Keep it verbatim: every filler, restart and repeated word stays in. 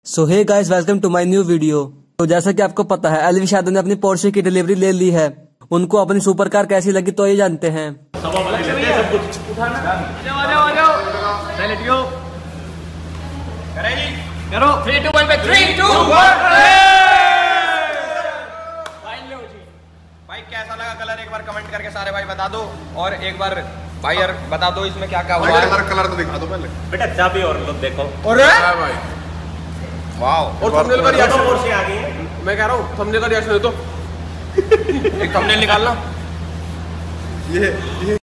So hey guys, welcome to my new video. तो जैसा कि आपको पता है, एलवी यादव ने अपनी पोर्शे की डिलीवरी ले ली है। उनको अपनी सुपर कार कैसी लगी तो ये जानते हैं। भाई कैसा लगा कलर एक बार कमेंट करके सारे भाई बता दो। और एक बार भाई यार बता दो इसमें क्या क्या हुआ है। कलर कलर तो दिखा दो पहले बेटा, चाबी और लो देखो। और भाई वाह, और थंबनेल का रिएक्शन और से आ गई है। मैं कह रहा हूँ थंबनेल का रिएक्शन दे दो। एक थंबनेल निकालना। ये ये